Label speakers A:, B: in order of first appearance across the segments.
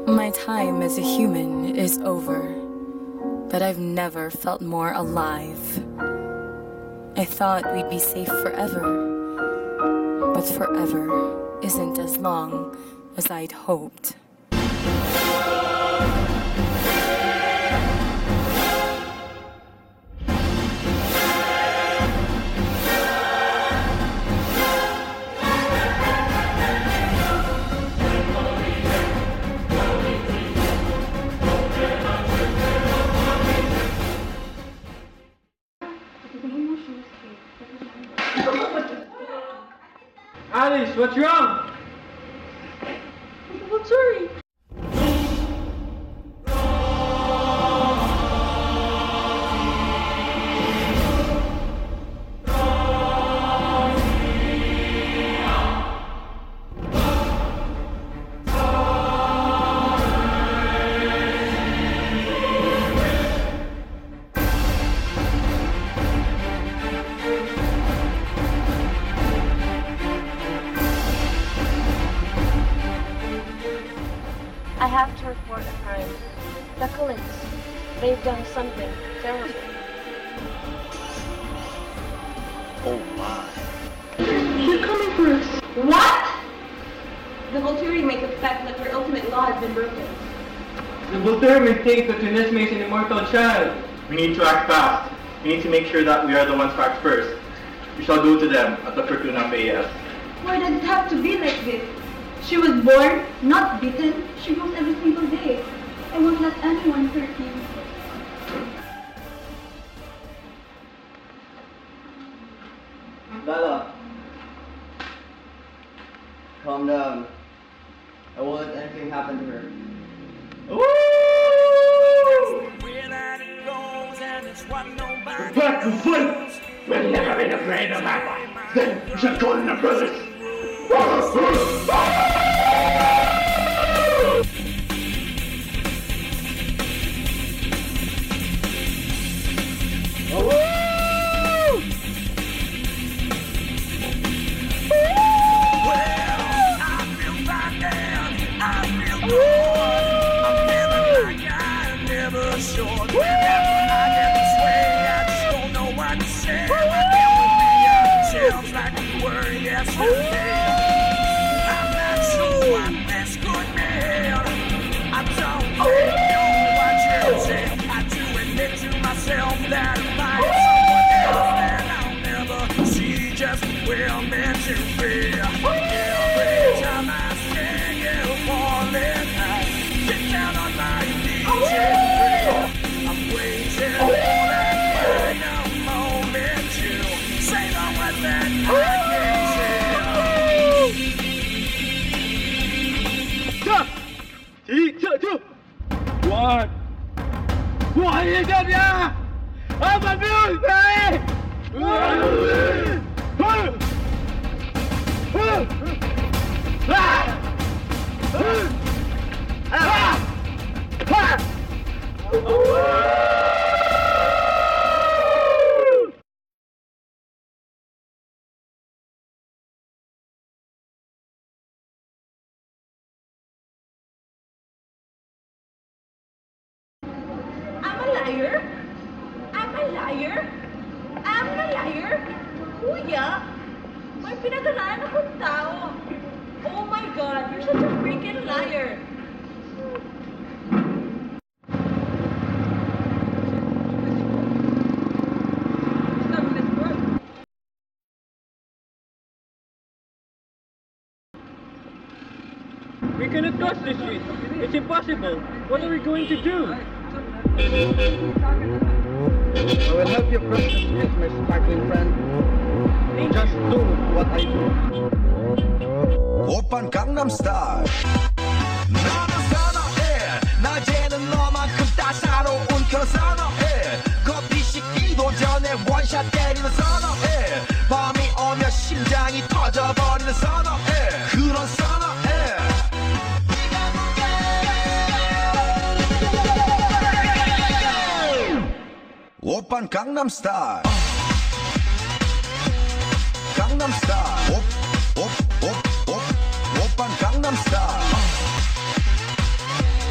A: My time as a human is over, but I've never felt more alive. I thought we'd be safe forever, but forever isn't as long as I'd hoped.
B: Alice, what's wrong?
C: I'm sorry.
D: I have to report a crime. The Cullens, they've done something terrible.
E: Oh my.
C: They're coming for us.
F: What? The Volturi make a fact that their ultimate law has been broken.
B: The Volturi think that Renesmee is an immortal child.
E: We need to act fast. We need to make sure that we are the ones to act first. We shall go to them at the Fortuna of AS.
F: Why does it have to be like this? She was born, not bitten. She grows every single day. I won't let anyone hurt you.
G: Bella, calm down. I won't let anything happen to her.
H: Prepare to fight! We've never been afraid of that. Then we shall join the brothers.
F: Kuya, may pinadalaan akong tao. Oh my God, you're such a freaking liar.
B: We cannot cross the street. It's impossible. What are we going to do?
G: I will help you cross the street, my sparkling friend. Just do what I do.
I: 오빤 강남스타일 나는 선어해 낮에는 너만큼 따사로운 그런 선어해 커피 식기도 전에 원샷 때리는 선어해 밤이 오면 심장이 터져버리는 선어해 그런 선어해 오빤 강남스타일 강남스타일 오빤 강남스타일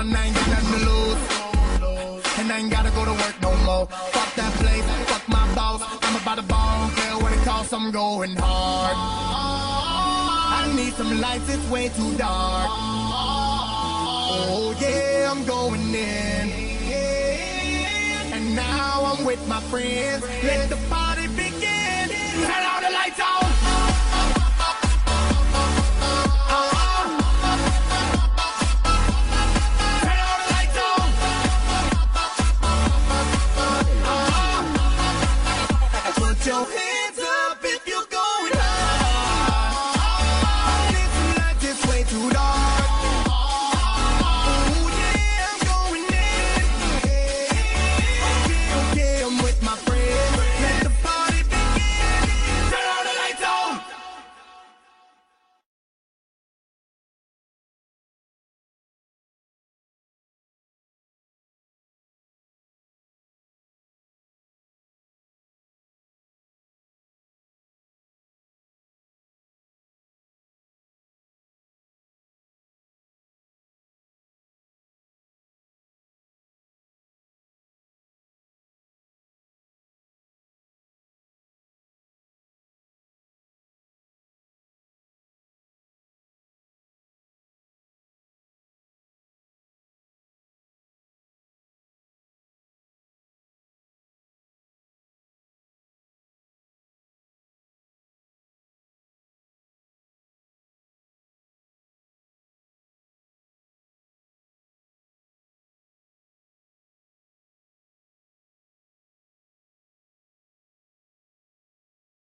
I: and I ain't got nothing to lose. And I ain't gotta go to work no more. Fuck that place, fuck my boss. I'm about to ball, care what it costs, I'm going hard. I need some lights, it's way too dark. Oh yeah, I'm going in. And now I'm with my friends. Let the party begin.